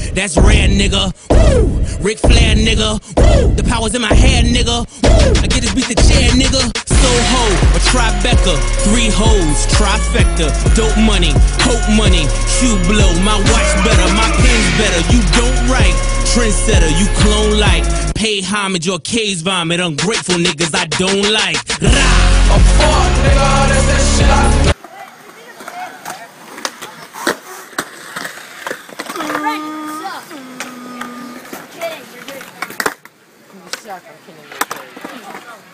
that's rare, nigga. Woo! Ric Flair, nigga. Woo! The power's in my head, nigga. Woo! I get this beat the chair, nigga. Soho, a Tribeca, 3 hoes, trifecta. Dope money, hope money, shoe blow. My watch better, my pen's better. You don't write, trendsetter, you clone like. Pay homage or case vomit. Ungrateful niggas I don't like. Rah! A fuck, nigga, that's that shit I I'm kidding, you're good. You suck, I'm kidding, you're good.